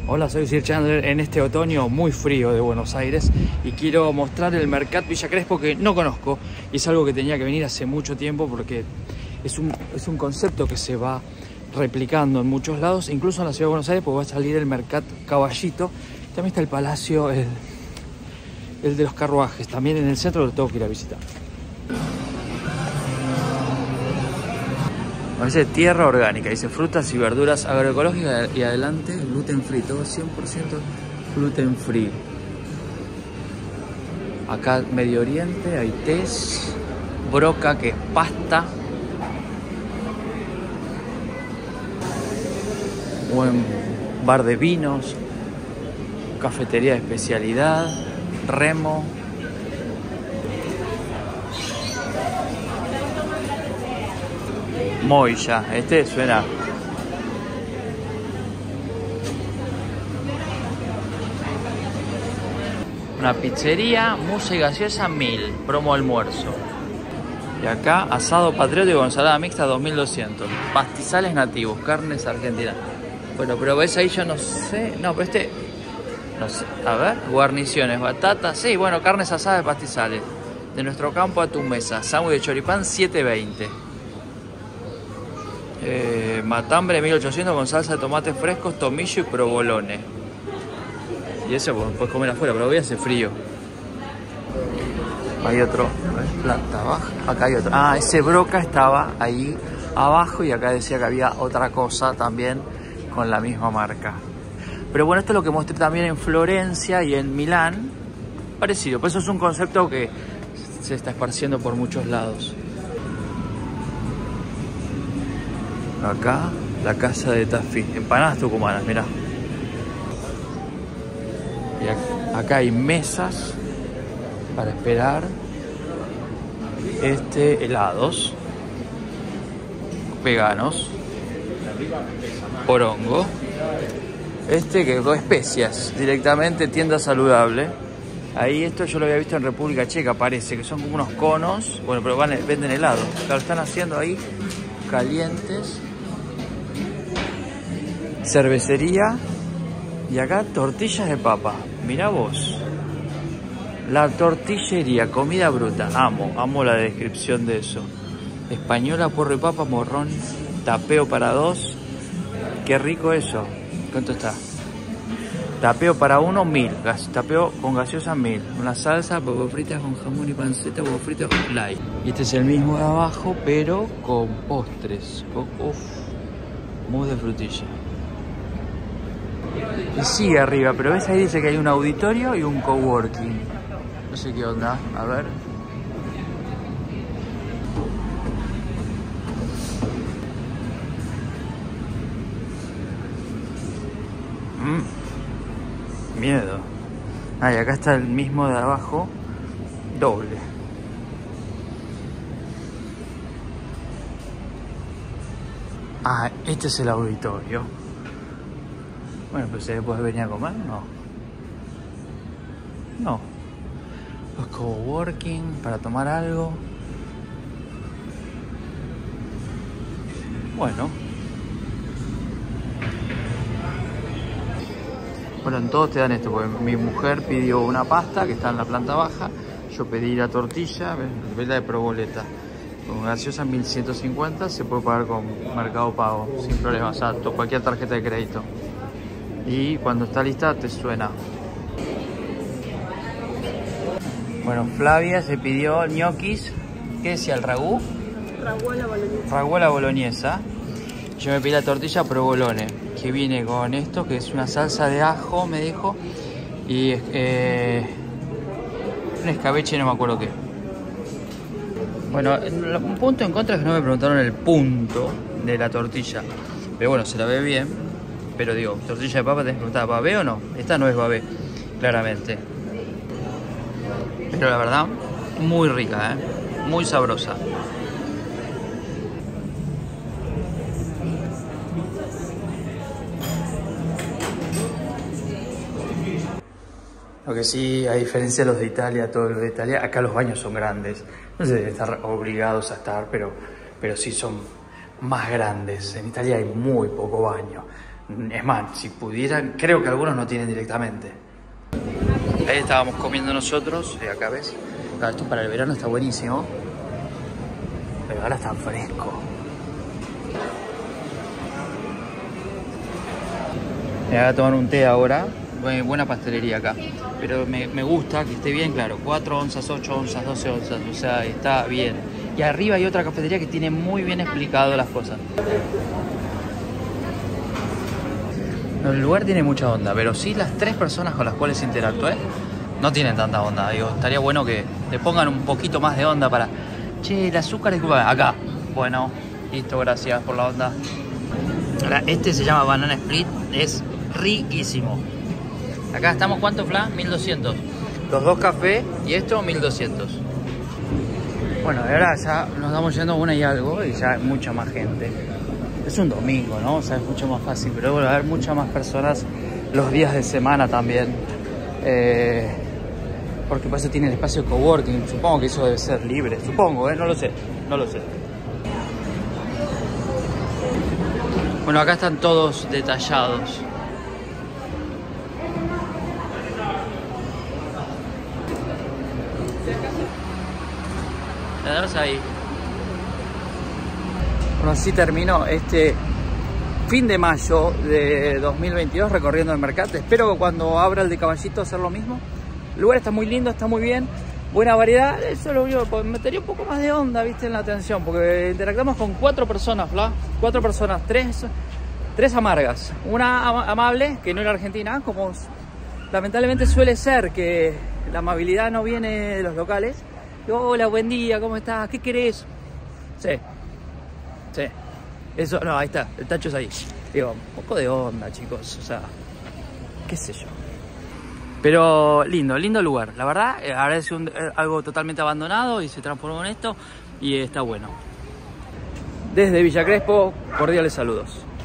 Hola, soy Sir Chandler en este otoño muy frío de Buenos Aires y quiero mostrar el Mercat Villa Crespo que no conozco y es algo que tenía que venir hace mucho tiempo porque es un concepto que se va replicando en muchos lados, incluso en la ciudad de Buenos Aires, porque va a salir el Mercat Caballito. También está el Palacio, el de los carruajes, también en el centro lo tengo que ir a visitar. Dice tierra orgánica, dice frutas y verduras agroecológicas y adelante gluten free, todo 100% gluten free. Acá Medio Oriente hay tés, broca que es pasta. Buen bar de vinos, cafetería de especialidad, remo. Moya, este suena. Una pizzería, musa y gaseosa 1000, promo almuerzo. Y acá asado patriótico con ensalada mixta 2200. Pastizales nativos, carnes argentinas. Bueno, pero ves ahí yo no sé. No, pero este. No sé. A ver, guarniciones, batatas. Sí, bueno, carnes asadas de pastizales. De nuestro campo a tu mesa. Sándwich de choripán 720. Matambre 1800 con salsa de tomates frescos, tomillo y provolone. Y eso puedes comer afuera, pero hoy hace frío. Hay otro, planta baja. Acá hay otro. Ah, ese broca estaba ahí abajo y acá decía que había otra cosa también con la misma marca. Pero bueno, esto es lo que mostré también en Florencia y en Milán. Parecido, pues eso es un concepto que se está esparciendo por muchos lados. Acá, la casa de Tafí. Empanadas tucumanas, mirá. Y acá hay mesas para esperar helados veganos, porongo. Que con especias, directamente tienda saludable. Ahí esto yo lo había visto en República Checa, parece, que son como unos conos. Bueno, pero venden helado. Lo están haciendo ahí, calientes. Cervecería. Y acá tortillas de papa. Mirá vos. La tortillería, comida bruta. Amo la descripción de eso. Española, porro y papa, morrón, tapeo para 2. Qué rico eso. ¿Cuánto está? Tapeo para 1, 1000. Tapeo con gaseosa 1000. Una salsa, papas fritas con jamón y panceta, huevos fritos light. Y este es el mismo de abajo, pero con postres. Mousse de frutilla. Y sigue arriba, pero ves ahí dice que hay un auditorio y un coworking. No sé qué onda, a ver. Miedo. Y acá está el mismo de abajo, doble. Este es el auditorio. Bueno, pero ¿se puede venir a comer? No. Los coworking para tomar algo. Bueno, en todos te dan esto, porque mi mujer pidió una pasta que está en la planta baja. Yo pedí la tortilla, la de proboleta. Con gaseosa 1150, se puede pagar con Mercado Pago, sin problema, o sea, cualquier tarjeta de crédito. Y cuando está lista te suena. Bueno, Flavia se pidió ñoquis. ¿Qué decía el ragú? Raguola boloñesa. Yo me pedí la tortilla provolone, que viene con esto, que es una salsa de ajo, me dijo. Y un escabeche, no me acuerdo qué. Bueno, un punto en contra es que no me preguntaron el punto de la tortilla. Pero bueno, se la ve bien. Pero digo, tortilla de papa, te preguntaba, ¿babé o no? Esta no es babé, claramente. Pero la verdad, muy rica, muy sabrosa. Lo que sí, a diferencia de los de Italia, todos los de Italia, acá los baños son grandes. No sé si deben estar obligados a estar, pero sí son más grandes. En Italia hay muy poco baño. Es más, si pudieran, creo que algunos no tienen directamente. Ahí estábamos comiendo nosotros, acá ves. Claro, esto para el verano está buenísimo. Pero ahora está fresco. Me voy a tomar un té ahora. Buena pastelería acá. Pero me gusta que esté bien, claro. 4 onzas, 8 onzas, 12 onzas. O sea, está bien. Y arriba hay otra cafetería que tiene muy bien explicado las cosas. No, el lugar tiene mucha onda, pero sí las 3 personas con las cuales interactué no tienen tanta onda. Digo, estaría bueno que le pongan un poquito más de onda para... Che, el azúcar, disculpa, acá. Bueno, listo, gracias por la onda. Ahora, este se llama Banana Split, es riquísimo. Acá estamos, ¿cuánto, Fla? 1200. Los 2 cafés y esto 1200. Bueno, ahora ya nos estamos yendo a 1 y algo y ya hay mucha más gente. Es un domingo, ¿no? O sea, es mucho más fácil, pero bueno, va a haber muchas más personas los días de semana también. Porque por eso tiene el espacio de coworking. Supongo que eso debe ser libre. Supongo, no lo sé. No lo sé. Bueno, acá están todos detallados. Quedaros ahí. Bueno, así terminó este fin de mayo de 2022 recorriendo el Mercate. Espero que cuando abra el de Caballito hacer lo mismo. El lugar está muy lindo, está muy bien, buena variedad. Eso es lo único que metería un poco más de onda, viste, en la atención, porque interactuamos con 4 personas, Fla. 4 personas, 3 amargas. Una amable, que no era argentina, como lamentablemente suele ser, que la amabilidad no viene de los locales. Digo, hola, buen día, ¿cómo estás? ¿Qué querés? Sí. Eso, no, ahí está, el tacho es ahí. Digo, un poco de onda, chicos, o sea, qué sé yo. Pero lindo lugar, la verdad, ahora es algo totalmente abandonado y se transformó en esto y está bueno. Desde Villa Crespo, cordiales saludos.